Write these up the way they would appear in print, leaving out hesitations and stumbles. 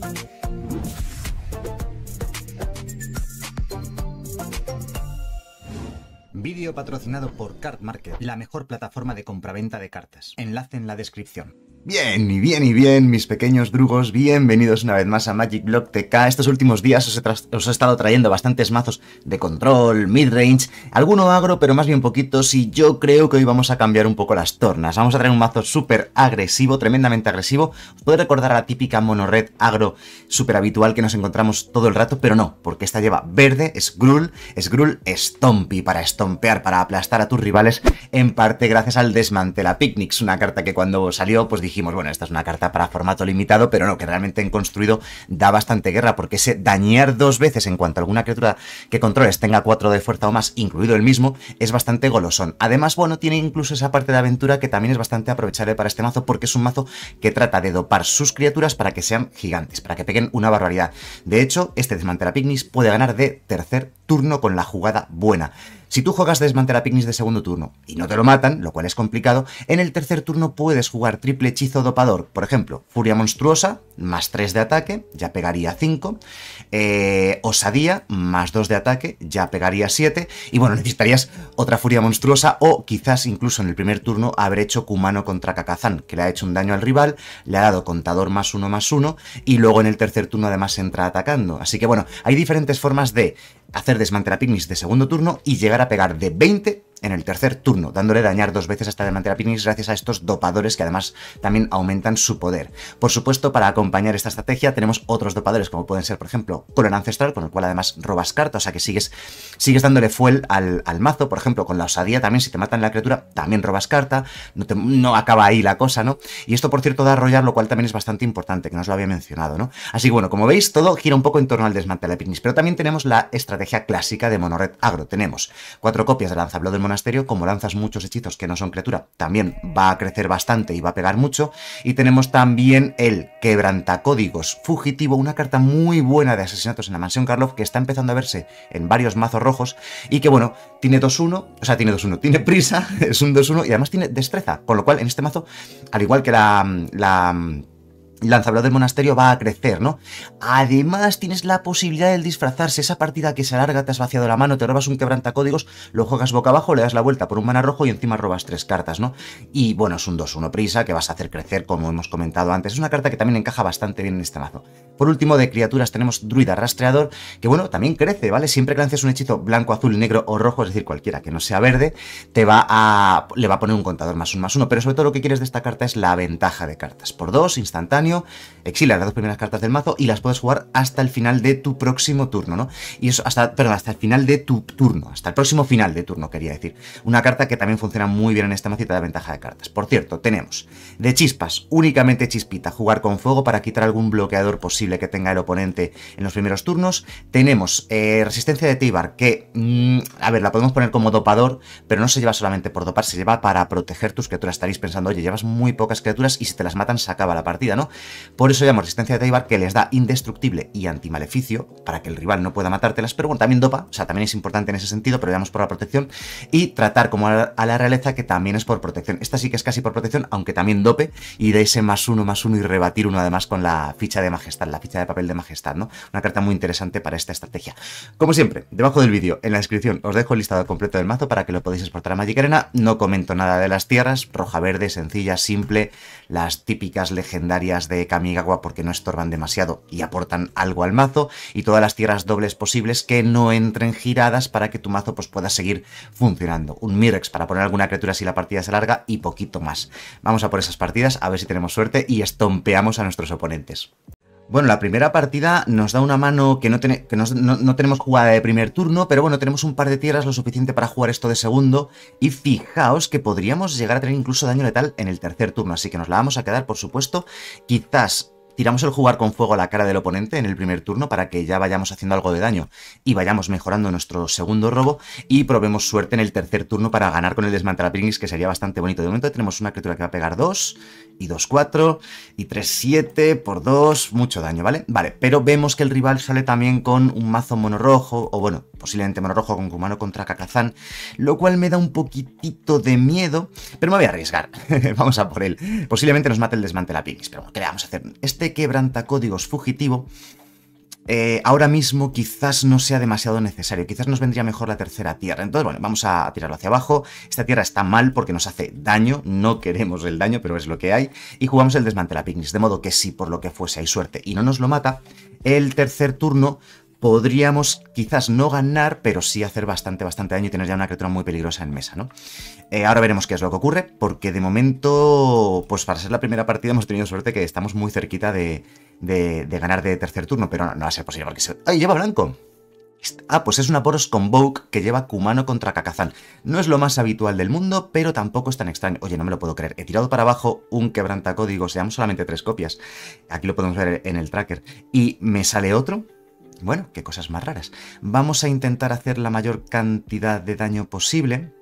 Vídeo patrocinado por Card Market, la mejor plataforma de compraventa de cartas. Enlace en la descripción. Bien, mis pequeños drugos, bienvenidos una vez más a Magic Block TK. Estos últimos días os he estado trayendo bastantes mazos de control, midrange, alguno agro, pero más bien poquitos, y yo creo que hoy vamos a cambiar un poco las tornas. Vamos a traer un mazo súper agresivo, tremendamente agresivo. Os puede recordar a la típica mono red agro súper habitual que nos encontramos todo el rato, pero no, porque esta lleva verde, es Gruul Stompy, para estompear, para aplastar a tus rivales, en parte gracias al Desmantela Picnics, una carta que cuando salió pues dijimos, bueno, esta es una carta para formato limitado, pero no, que realmente en construido da bastante guerra, porque ese dañar dos veces en cuanto a alguna criatura que controles tenga 4 de fuerza o más, incluido el mismo, es bastante golosón. Además, bueno, tiene incluso esa parte de aventura que también es bastante aprovechable para este mazo, porque es un mazo que trata de dopar sus criaturas para que sean gigantes, para que peguen una barbaridad. De hecho, este Desmantela Picnics puede ganar de tercer turno con la jugada buena. Si tú juegas Desmantela Picnics de segundo turno y no te lo matan, lo cual es complicado, en el tercer turno puedes jugar triple hechizo dopador. Por ejemplo, Furia Monstruosa, más 3 de ataque, ya pegaría 5. Osadía, más 2 de ataque, ya pegaría 7. Y bueno, necesitarías otra Furia Monstruosa o quizás incluso en el primer turno haber hecho Kumano contra Kakazan, que le ha hecho un daño al rival, le ha dado contador +1/+1 y luego en el tercer turno además entra atacando. Así que bueno, hay diferentes formas de hacer Desmantela Picnics de segundo turno y llegar a pegar de 20 en el tercer turno, dándole dañar 2 veces hasta Desmantela Picnics gracias a estos dopadores que además también aumentan su poder. Por supuesto, para acompañar esta estrategia tenemos otros dopadores como pueden ser, por ejemplo, Color Ancestral, con el cual además robas cartas, o sea que sigues dándole fuel al mazo. Por ejemplo, con la Osadía también, si te matan la criatura, también robas carta, no acaba ahí la cosa, ¿no? Y esto, por cierto, da rollar, lo cual también es bastante importante, que no os lo había mencionado, ¿no? Así que bueno, como veis, todo gira un poco en torno al Desmantela Picnics, pero también tenemos la estrategia clásica de mono red agro. Tenemos 4 copias de Lanzablo del Monasterio. Como lanzas muchos hechizos que no son criatura, también va a crecer bastante y va a pegar mucho. Y tenemos también el Quebrantacódigos Fugitivo, una carta muy buena de asesinatos en la Mansión Karlov que está empezando a verse en varios mazos rojos y que bueno, tiene 2-1, o sea, tiene prisa, es un 2-1 y además tiene destreza, con lo cual en este mazo, al igual que la Lanzablo del Monasterio, va a crecer, ¿no? Además, tienes la posibilidad de disfrazarse. Esa partida que se alarga, te has vaciado la mano, te robas un Quebrantacódigos, lo juegas boca abajo, le das la vuelta por un mana rojo y encima robas 3 cartas, ¿no? Y bueno, es un 2-1 prisa que vas a hacer crecer, como hemos comentado antes. Es una carta que también encaja bastante bien en este mazo. Por último, de criaturas tenemos Druida Rastreador, que bueno, también crece, ¿vale? Siempre que lances un hechizo blanco, azul, negro o rojo, es decir, cualquiera que no sea verde, le va a poner un contador +1/+1, pero sobre todo lo que quieres de esta carta es la ventaja de cartas. Por 2, instantáneo, exilas las 2 primeras cartas del mazo y las puedes jugar hasta el final de tu próximo turno, ¿no? Y eso, hasta el final de tu turno, hasta el próximo final de turno, quería decir. Una carta que también funciona muy bien en esta mazo y te da ventaja de cartas. Por cierto, tenemos de chispas, únicamente chispita, jugar con fuego para quitar algún bloqueador posible que tenga el oponente en los primeros turnos. Tenemos resistencia de Teyvar, que, a ver, la podemos poner como dopador, pero no se lleva solamente por dopar, se lleva para proteger tus criaturas. Estaréis pensando, oye, llevas muy pocas criaturas y si te las matan se acaba la partida, ¿no? Por eso llamamos resistencia de Teyvar, que les da indestructible y antimaleficio, para que el rival no pueda matártelas, pero bueno, también dopa, o sea, también es importante en ese sentido, pero llamamos por la protección, y tratar como a la realeza, que también es por protección. Esta sí que es casi por protección, aunque también dope, y de ese +1/+1 y rebatir uno además con la ficha de majestad, la ficha de papel de majestad, ¿no? Una carta muy interesante para esta estrategia. Como siempre, debajo del vídeo, en la descripción, os dejo el listado completo del mazo para que lo podáis exportar a Magic Arena. No comento nada de las tierras, roja-verde, sencilla, simple, las típicas legendarias de Kamigawa, porque no estorban demasiado y aportan algo al mazo, y todas las tierras dobles posibles que no entren giradas para que tu mazo pues pueda seguir funcionando. Un Mirrex para poner alguna criatura si la partida se alarga y poquito más. Vamos a por esas partidas, a ver si tenemos suerte y estompeamos a nuestros oponentes. Bueno, la primera partida nos da una mano que no tenemos jugada de primer turno, pero bueno, tenemos un par de tierras lo suficiente para jugar esto de segundo, y fijaos que podríamos llegar a tener incluso daño letal en el tercer turno, así que nos la vamos a quedar, por supuesto. Quizás tiramos el jugar con fuego a la cara del oponente en el primer turno para que ya vayamos haciendo algo de daño y vayamos mejorando nuestro segundo robo, y probemos suerte en el tercer turno para ganar con el Desmantela Picnics, que sería bastante bonito. De momento tenemos una criatura que va a pegar 2 y 2-4 y 3-7 por 2, mucho daño, ¿vale? Vale, pero vemos que el rival sale también con un mazo mono rojo, o bueno, posiblemente mono rojo con Kumano contra Kakazan, lo cual me da un poquitito de miedo, pero me voy a arriesgar. Vamos a por él. Posiblemente nos mate el Desmantela Picnics, pero ¿qué le vamos a hacer? Este este quebrantacódigos fugitivo ahora mismo quizás no sea demasiado necesario, quizás nos vendría mejor la tercera tierra. Entonces, bueno, vamos a tirarlo hacia abajo. Esta tierra está mal porque nos hace daño, no queremos el daño, pero es lo que hay. Y jugamos el desmantelapicnics, de modo que si por lo que fuese hay suerte y no nos lo mata, el tercer turno podríamos quizás no ganar, pero sí hacer bastante daño y tener ya una criatura muy peligrosa en mesa, ¿no? Ahora veremos qué es lo que ocurre, porque de momento, pues para ser la primera partida hemos tenido suerte que estamos muy cerquita de ganar de tercer turno, pero no va a ser posible porque se... ¡Ay, lleva blanco! Ah, pues es una Boros Convoke que lleva Kumano contra Kakazan. No es lo más habitual del mundo, pero tampoco es tan extraño. Oye, no me lo puedo creer. He tirado para abajo un quebrantacódigos, llevamos solamente 3 copias. Aquí lo podemos ver en el tracker. Y me sale otro. Bueno, qué cosas más raras. Vamos a intentar hacer la mayor cantidad de daño posible.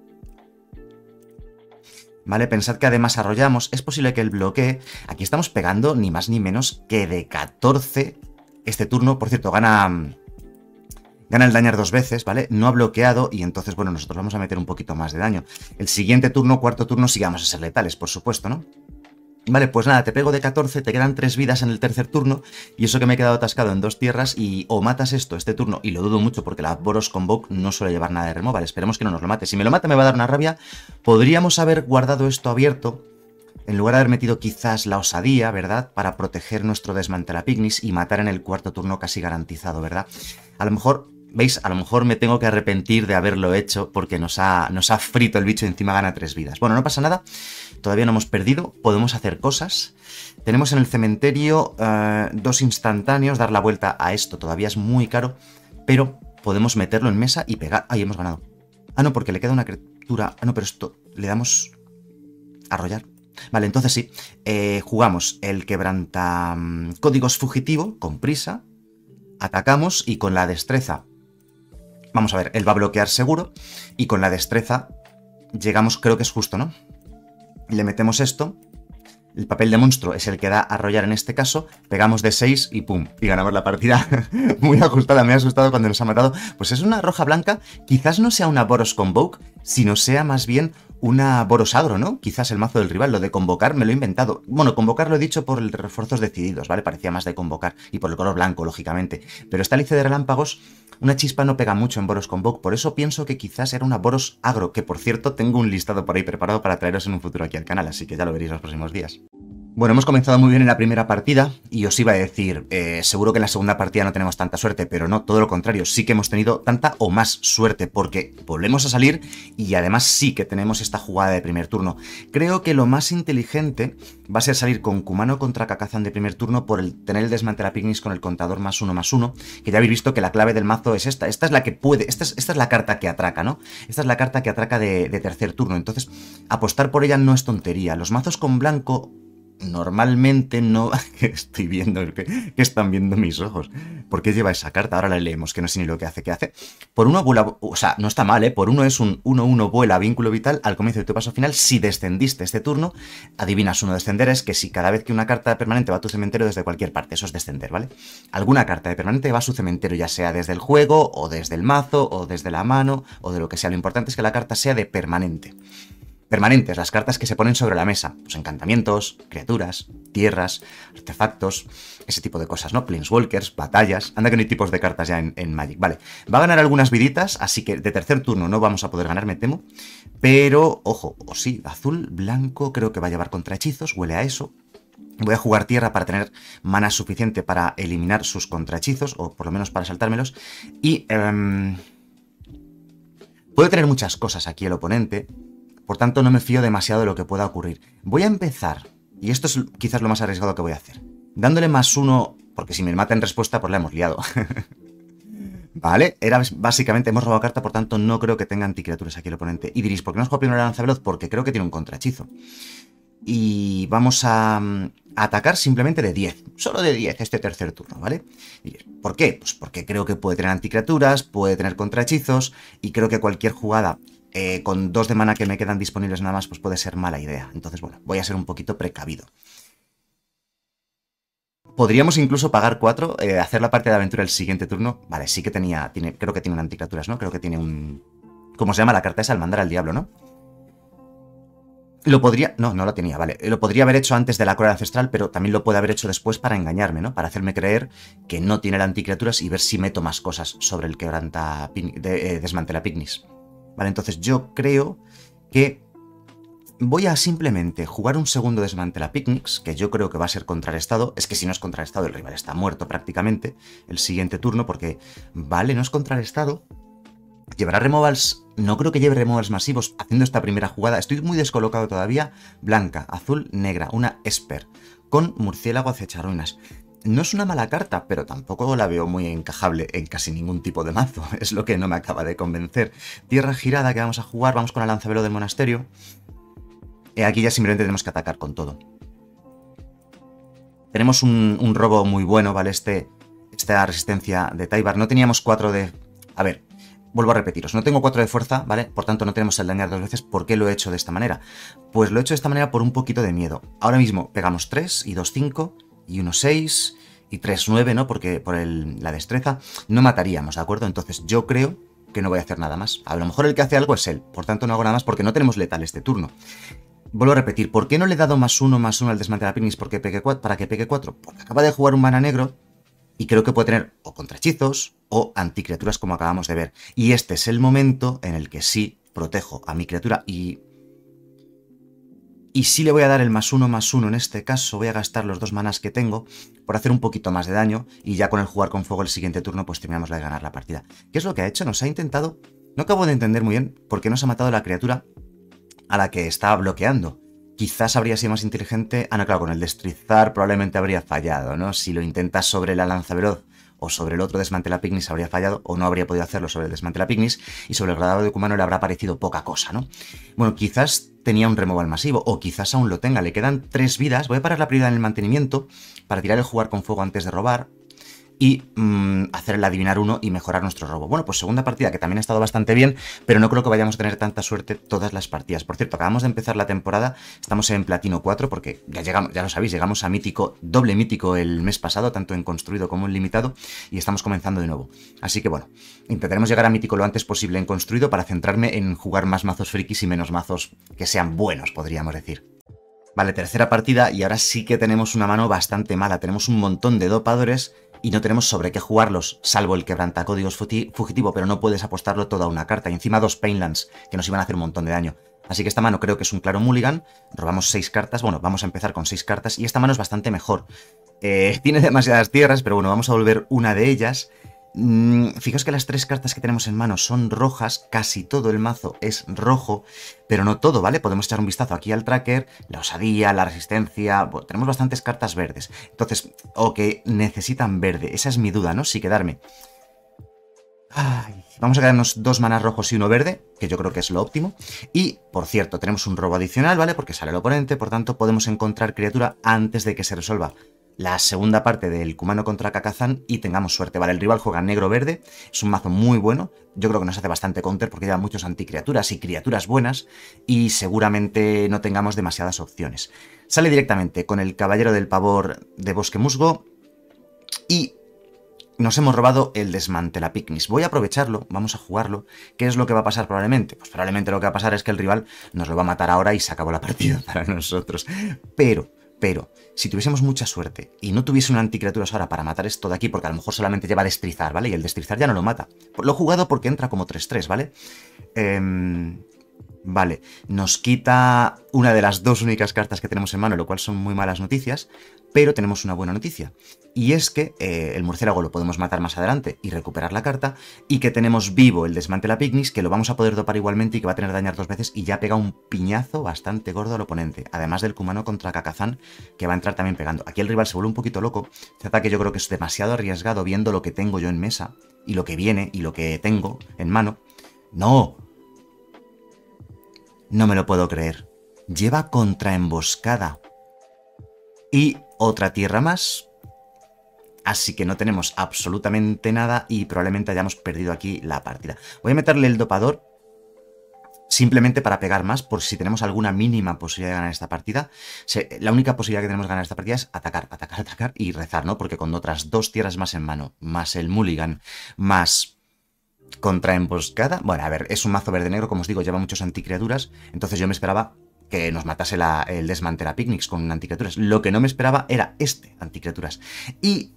Vale, pensad que además arrollamos. Es posible que el bloquee... Aquí estamos pegando ni más ni menos que de 14 este turno. Por cierto, gana el dañar 2 veces, ¿vale? No ha bloqueado y entonces, bueno, nosotros vamos a meter un poquito más de daño. El siguiente turno, cuarto turno, sí vamos a ser letales, por supuesto, ¿no? Vale, pues nada, te pego de 14, te quedan 3 vidas en el tercer turno y eso que me he quedado atascado en 2 tierras y o matas esto este turno, y lo dudo mucho porque la Boros Convoke no suele llevar nada de removal, esperemos que no nos lo mate. Si me lo mata me va a dar una rabia. Podríamos haber guardado esto abierto en lugar de haber metido quizás la osadía, ¿verdad? Para proteger nuestro desmantelapicnics y matar en el cuarto turno casi garantizado, ¿verdad? A lo mejor... ¿Veis? A lo mejor me tengo que arrepentir de haberlo hecho porque nos ha frito el bicho y encima gana 3 vidas. Bueno, no pasa nada. Todavía no hemos perdido. Podemos hacer cosas. Tenemos en el cementerio 2 instantáneos. Dar la vuelta a esto todavía es muy caro. Pero podemos meterlo en mesa y pegar. ¡Ay, hemos ganado! Ah, no, porque le queda una criatura. Ah, no, pero esto... Le damos... Arrollar. Vale, entonces sí. Jugamos el quebrantacódigos fugitivo con prisa. Atacamos y con la destreza... Vamos a ver, él va a bloquear seguro y con la destreza llegamos, creo que es justo, ¿no? Le metemos esto, el papel de monstruo es el que da a arrollar en este caso, pegamos de 6 y ¡pum! Y ganamos la partida. Muy ajustada, me ha asustado cuando nos ha matado. Pues es una roja blanca, quizás no sea una Boros Convoke, sino sea más bien una Boros Agro, ¿no? Quizás el mazo del rival, lo de convocar me lo he inventado. Bueno, convocar lo he dicho por el refuerzos decididos, ¿vale? Parecía más de convocar y por el color blanco, lógicamente. Pero esta Alice de Relámpagos, una chispa no pega mucho en Boros Convoke, por eso pienso que quizás era una Boros Agro, que por cierto tengo un listado por ahí preparado para traeros en un futuro aquí al canal, así que ya lo veréis los próximos días. Bueno, hemos comenzado muy bien en la primera partida y os iba a decir, seguro que en la segunda partida no tenemos tanta suerte, pero no, todo lo contrario, sí que hemos tenido tanta o más suerte porque volvemos a salir y además sí que tenemos esta jugada de primer turno. Creo que lo más inteligente va a ser salir con Kumano contra Kakazan de primer turno por el tener el desmantelapicnics con el contador +1/+1, que ya habéis visto que la clave del mazo es esta. Esta es la que puede, esta es la carta que atraca, ¿no? Esta es la carta que atraca de tercer turno, entonces apostar por ella no es tontería. Los mazos con blanco... Normalmente no... Estoy viendo... ¿Qué están viendo mis ojos? ¿Por qué lleva esa carta? Ahora la leemos, que no sé ni lo que hace. ¿Qué hace? Por uno vuela... O sea, no está mal, ¿eh? Por uno es un 1-1 vuela vínculo vital al comienzo de tu paso final. Si descendiste este turno, adivinas uno. Descender es que si cada vez que una carta de permanente va a tu cementerio desde cualquier parte, eso es descender, ¿vale? Alguna carta de permanente va a su cementerio, ya sea desde el juego, o desde el mazo, o desde la mano, o de lo que sea. Lo importante es que la carta sea de permanente. Permanentes, las cartas que se ponen sobre la mesa, pues encantamientos, criaturas, tierras, artefactos, ese tipo de cosas, ¿no? Planeswalkers, batallas, anda que no hay tipos de cartas ya en Magic. Vale, va a ganar algunas viditas, así que de tercer turno no vamos a poder ganar, me temo, pero, ojo, o sí, azul, blanco, creo que va a llevar contrahechizos, huele a eso. Voy a jugar tierra para tener mana suficiente para eliminar sus contrahechizos, o por lo menos para saltármelos, y... puede tener muchas cosas aquí el oponente. Por tanto, no me fío demasiado de lo que pueda ocurrir. Voy a empezar, y esto es quizás lo más arriesgado que voy a hacer, dándole +1, porque si me mata en respuesta, pues la hemos liado. Vale, era básicamente, hemos robado carta, por tanto, no creo que tenga anticriaturas aquí el oponente. Y diréis, ¿por qué no os juego primero la lanza veloz? Porque creo que tiene un contrahechizo. Y vamos a atacar simplemente de 10, solo de 10 este tercer turno, ¿vale? Diréis, ¿por qué? Pues porque creo que puede tener anticriaturas, puede tener contrahechizos, y creo que cualquier jugada... con 2 de mana que me quedan disponibles nada más, pues puede ser mala idea. Entonces, bueno, voy a ser un poquito precavido. Podríamos incluso pagar 4, hacer la parte de aventura el siguiente turno. Vale, sí que creo que tiene un anticriaturas, ¿no? Creo que tiene un... ¿Cómo se llama la carta esa? El mandar al diablo, ¿no? Lo podría... No, no lo tenía, vale. Lo podría haber hecho antes de la Cólera Ancestral, pero también lo puede haber hecho después para engañarme, ¿no? Para hacerme creer que no tiene el anticriaturas y ver si meto más cosas sobre el quebranta... desmantela Pignis. Vale, entonces yo creo que voy a simplemente jugar un segundo desmantela Picnics, que yo creo que va a ser contrarrestado. Es que si no es contrarrestado, el rival está muerto prácticamente el siguiente turno, porque, vale, no es contrarrestado. ¿Llevará removals? No creo que lleve removals masivos haciendo esta primera jugada. Estoy muy descolocado todavía. Blanca, azul, negra, una Esper con murciélago acecha ruinas. No es una mala carta, pero tampoco la veo muy encajable en casi ningún tipo de mazo. Es lo que no me acaba de convencer. Tierra girada que vamos a jugar. Vamos con la lanzavelo del monasterio. Aquí ya simplemente tenemos que atacar con todo. Tenemos un robo muy bueno, ¿vale? Esta resistencia de Tyvar. No teníamos 4 de... A ver, vuelvo a repetiros. No tengo 4 de fuerza, ¿vale? Por tanto, no tenemos el dañar 2 veces. ¿Por qué lo he hecho de esta manera? Pues lo he hecho de esta manera por un poquito de miedo. Ahora mismo pegamos 3 y 2, 5 y 1, 6 y 3, 9, ¿no? Porque por la destreza no mataríamos, ¿de acuerdo? Entonces yo creo que no voy a hacer nada más. A lo mejor el que hace algo es él. Por tanto, no hago nada más porque no tenemos letal este turno. Vuelvo a repetir, ¿por qué no le he dado +1/+1 al desmantelar Picnics para que pegue 4? Porque acaba de jugar un mana negro y creo que puede tener o contrahechizos o anticriaturas como acabamos de ver. Y este es el momento en el que sí protejo a mi criatura y sí le voy a dar el +1/+1 en este caso. Voy a gastar los 2 manas que tengo por hacer un poquito más de daño y ya con el jugar con fuego el siguiente turno pues terminamos de ganar la partida. ¿Qué es lo que ha hecho? Nos ha intentado... No acabo de entender muy bien por qué nos ha matado la criatura a la que estaba bloqueando. Quizás habría sido más inteligente... Ah, no, claro, con el destrizar probablemente habría fallado, ¿no? Si lo intentas sobre la lanza veloz o sobre el otro desmantela Picnics habría fallado, o no habría podido hacerlo sobre el desmantela Picnics, y sobre el gradado de Kumano le habrá parecido poca cosa, ¿no? Bueno, quizás tenía un removal masivo, o quizás aún lo tenga. Le quedan 3 vidas. Voy a parar la prioridad en el mantenimiento para tirar el jugar con fuego antes de robar y hacer el adivinar 1 y mejorar nuestro robo. Bueno, pues segunda partida que también ha estado bastante bien, pero no creo que vayamos a tener tanta suerte todas las partidas. Por cierto, acabamos de empezar la temporada, estamos en Platino 4 porque ya llegamos, ya lo sabéis, llegamos a mítico, doble mítico el mes pasado, tanto en construido como en limitado, y estamos comenzando de nuevo. Así que bueno, intentaremos llegar a mítico lo antes posible en construido para centrarme en jugar más mazos frikis y menos mazos que sean buenos, podríamos decir. Vale, tercera partida y ahora sí que tenemos una mano bastante mala. Tenemos un montón de dopadores y no tenemos sobre qué jugarlos, salvo el quebrantacódigos fugitivo, pero no puedes apostarlo toda una carta. Y encima 2 Painlands, que nos iban a hacer un montón de daño. Así que esta mano creo que es un claro mulligan. Robamos 6 cartas, bueno, vamos a empezar con 6 cartas y esta mano es bastante mejor. Tiene demasiadas tierras, pero bueno, vamos a volver una de ellas. Fijaos que las 3 cartas que tenemos en mano son rojas, casi todo el mazo es rojo, pero no todo, ¿vale? Podemos echar un vistazo aquí al tracker, la osadía, la resistencia, bueno, tenemos bastantes cartas verdes, entonces, o que necesitan verde, esa es mi duda, ¿no? Si quedarme. Ay, vamos a quedarnos 2 manas rojos y 1 verde, que yo creo que es lo óptimo, y, por cierto, tenemos un robo adicional, ¿vale? Porque sale el oponente, por tanto, podemos encontrar criatura antes de que se resuelva la segunda parte del Kumano contra Kakazan y tengamos suerte. Vale, el rival juega negro-verde, es un mazo muy bueno, yo creo que nos hace bastante counter porque lleva muchos anticriaturas y criaturas buenas y seguramente no tengamos demasiadas opciones. Sale directamente con el Caballero del Pavor de Bosque Musgo y nos hemos robado el Desmantela Picnics. Voy a aprovecharlo, vamos a jugarlo. ¿Qué es lo que va a pasar probablemente? Pues probablemente lo que va a pasar es que el rival nos lo va a matar ahora y se acabó la partida para nosotros. Pero, si tuviésemos mucha suerte y no tuviese una anticriaturas ahora para matar esto de aquí, porque a lo mejor solamente lleva a destrizar, ¿vale? Y el destrizar ya no lo mata. Lo he jugado porque entra como 3-3, ¿vale? Vale, nos quita una de las 2 únicas cartas que tenemos en mano, lo cual son muy malas noticias, pero tenemos una buena noticia. Y es que el murciélago lo podemos matar más adelante y recuperar la carta, y que tenemos vivo el Desmantela Picnics, que lo vamos a poder dopar igualmente y que va a tener dañar 2 veces y ya pega un piñazo bastante gordo al oponente, además del Kumano contra Kakazan, que va a entrar también pegando. Aquí el rival se vuelve un poquito loco, este ataque yo creo que es demasiado arriesgado viendo lo que tengo yo en mesa, y lo que viene, y lo que tengo en mano. ¡No! No me lo puedo creer. Lleva contraemboscada. Y otra tierra más. Así que no tenemos absolutamente nada y probablemente hayamos perdido aquí la partida. Voy a meterle el dopador simplemente para pegar más, por si tenemos alguna mínima posibilidad de ganar esta partida. La única posibilidad que tenemos de ganar esta partida es atacar, atacar, atacar y rezar, ¿no? Porque con otras 2 tierras más en mano, más el mulligan, más contraemboscada... Bueno, a ver, es un mazo verde-negro, como os digo, lleva muchos anticriaturas, entonces yo me esperaba que nos matase el Desmantela Picnics con un anticriaturas. Lo que no me esperaba era este anticriaturas. Y...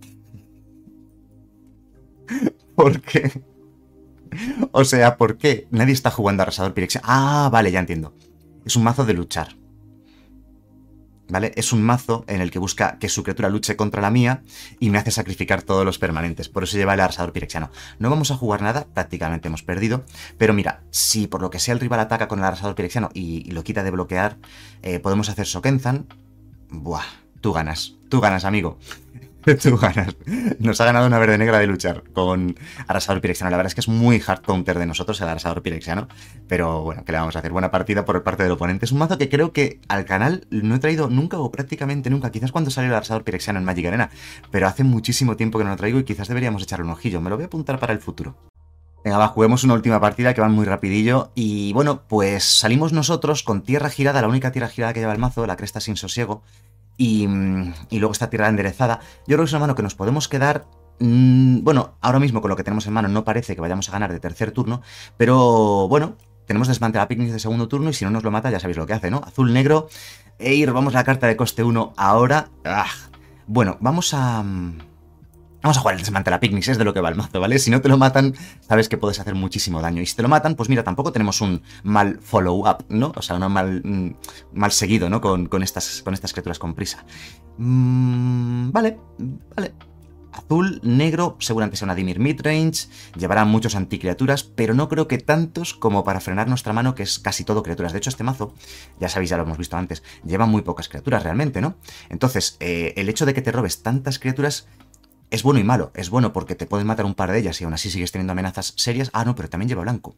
¿por qué? O sea, ¿por qué? Nadie está jugando Arrasador Pirexiano. Ah, vale, ya entiendo. Es un mazo de luchar. ¿Vale? Es un mazo en el que busca que su criatura luche contra la mía y me hace sacrificar todos los permanentes. Por eso lleva el Arrasador Pirexiano. No vamos a jugar nada, prácticamente hemos perdido. Pero mira, si por lo que sea el rival ataca con el Arrasador Pirexiano y lo quita de bloquear, podemos hacer Sokenzan. Buah, tú ganas, amigo. Tú ganas. Nos ha ganado una verde negra de luchar con Arrasador Pirexiano. La verdad es que es muy hard counter de nosotros el Arrasador Pirexiano. Pero bueno, ¿qué le vamos a hacer? Buena partida por parte del oponente. Es un mazo que creo que al canal no he traído nunca o prácticamente nunca. Quizás cuando salió el Arrasador Pirexiano en Magic Arena. Pero hace muchísimo tiempo que no lo traigo y quizás deberíamos echarle un ojillo. Me lo voy a apuntar para el futuro. Venga, va, juguemos una última partida que va muy rapidillo. Y bueno, pues salimos nosotros con tierra girada, la única tierra girada que lleva el mazo, la Cresta Sin Sosiego. Y luego esta tierra enderezada. Yo creo que es una mano que nos podemos quedar. Bueno, ahora mismo con lo que tenemos en mano no parece que vayamos a ganar de tercer turno. Pero bueno, tenemos Desmantela Picnics de segundo turno y si no nos lo mata ya sabéis lo que hace, ¿no? Azul, negro. Robamos la carta de coste 1 ahora. Bueno, vamos a jugar el Desmantela Picnics, es de lo que va el mazo, ¿vale? Si no te lo matan, sabes que puedes hacer muchísimo daño. Y si te lo matan, pues mira, tampoco tenemos un mal follow-up, ¿no? O sea, un mal seguido, ¿no? Con estas criaturas con prisa. Vale. Azul, negro, seguramente sea una Dimir midrange, llevará muchos anticriaturas, pero no creo que tantos como para frenar nuestra mano, que es casi todo criaturas. De hecho, este mazo, ya sabéis, ya lo hemos visto antes, lleva muy pocas criaturas realmente, ¿no? Entonces, el hecho de que te robes tantas criaturas es bueno y malo. Es bueno porque te pueden matar un par de ellas y aún así sigues teniendo amenazas serias. Ah, no, pero también lleva blanco.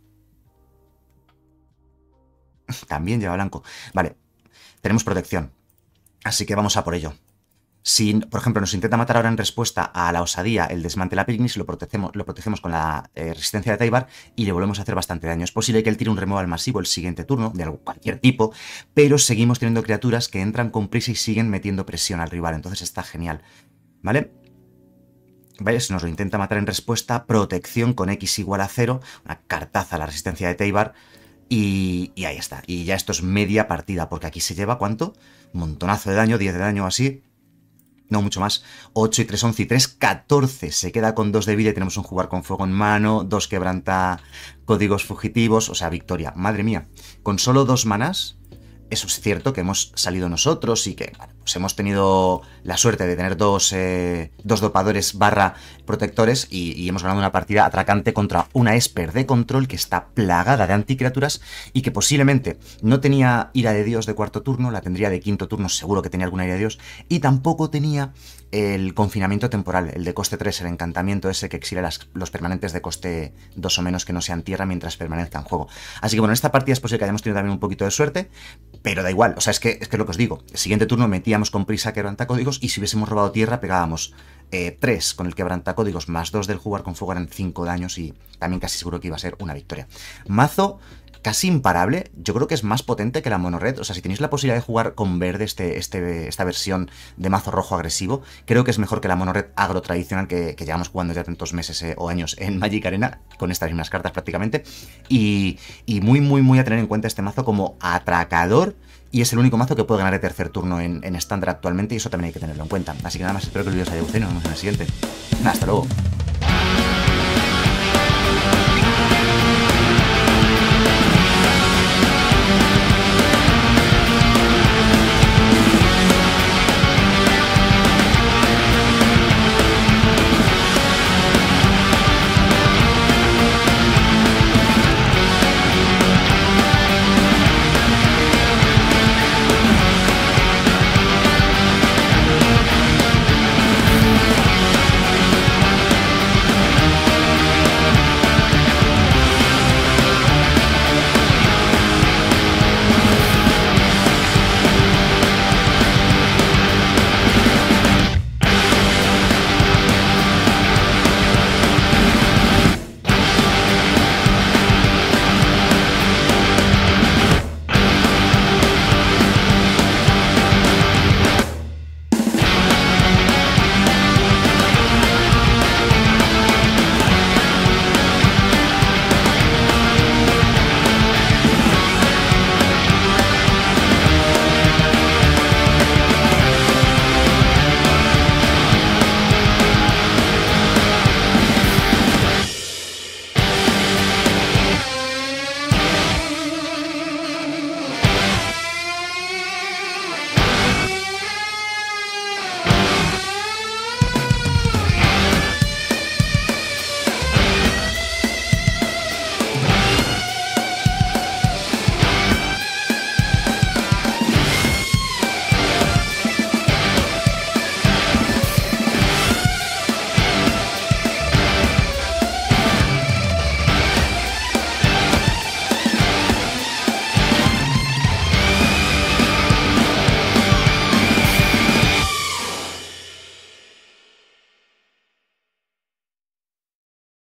También lleva blanco. Vale, tenemos protección. Así que vamos a por ello. Si, por ejemplo, nos intenta matar ahora en respuesta a la osadía el Desmantela Picnics, lo protegemos con la resistencia de Teybar y le volvemos a hacer bastante daño. Es posible que él tire un removal masivo el siguiente turno, de cualquier tipo, pero seguimos teniendo criaturas que entran con prisa y siguen metiendo presión al rival. Entonces está genial. ¿Vale? ¿Vale? Si nos lo intenta matar en respuesta, protección con X igual a 0, una cartaza a la resistencia de Teybar, y ahí está. Y ya esto es media partida, porque aquí se lleva, ¿cuánto? Un montonazo de daño, 10 de daño o así. No, mucho más. 8 y 3, 11 y 3, 14. Se queda con 2 de vida y tenemos un jugar con fuego en mano, 2 quebranta códigos fugitivos, o sea, victoria. Madre mía. Con solo 2 manas... Eso es cierto que hemos salido nosotros y que bueno, pues hemos tenido la suerte de tener dos dopadores barra protectores y hemos ganado una partida atracante contra una Esper de control que está plagada de anticriaturas y que posiblemente no tenía ira de Dios de cuarto turno, la tendría de quinto turno, seguro que tenía alguna ira de Dios, y tampoco tenía el confinamiento temporal, el de coste 3, el encantamiento ese que exilia los permanentes de coste 2 o menos que no sean tierra mientras permanezca en juego. Así que bueno, en esta partida es posible que hayamos tenido también un poquito de suerte, pero da igual, o sea, es que lo que os digo, el siguiente turno metíamos con prisa quebrantacódigos y si hubiésemos robado tierra pegábamos 3 con el quebrantacódigos más 2 del jugar con fuego eran 5 daños y también casi seguro que iba a ser una victoria. Mazo casi imparable, yo creo que es más potente que la mono red, o sea, si tenéis la posibilidad de jugar con verde esta versión de mazo rojo agresivo, creo que es mejor que la mono red agro tradicional que llevamos jugando ya tantos meses o años en Magic Arena, con estas mismas cartas prácticamente, y muy a tener en cuenta este mazo como atracador, y es el único mazo que puede ganar de tercer turno en estándar actualmente, y eso también hay que tenerlo en cuenta. Así que nada más, espero que el vídeo os haya gustado y nos vemos en el siguiente. Hasta luego.